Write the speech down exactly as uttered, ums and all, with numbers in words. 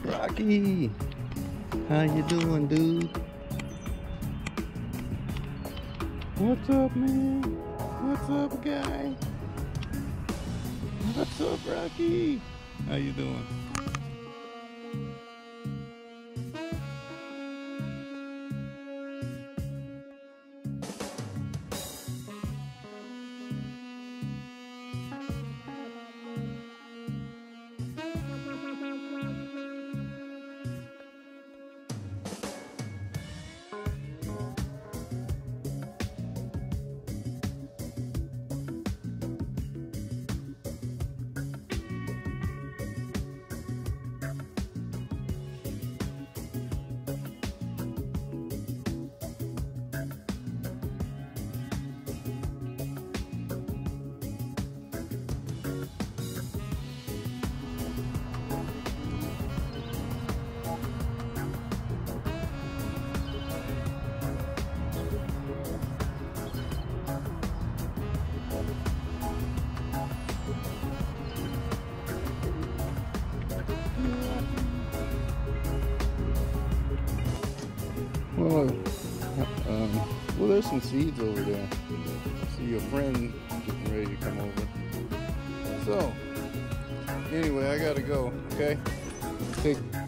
Rocky, how you doing, dude? What's up, man? What's up, guy? What's up, Rocky? How you doing? Well, um, well, there's some seeds over there. See your friend getting ready to come over. So, anyway, I gotta go. Okay, take.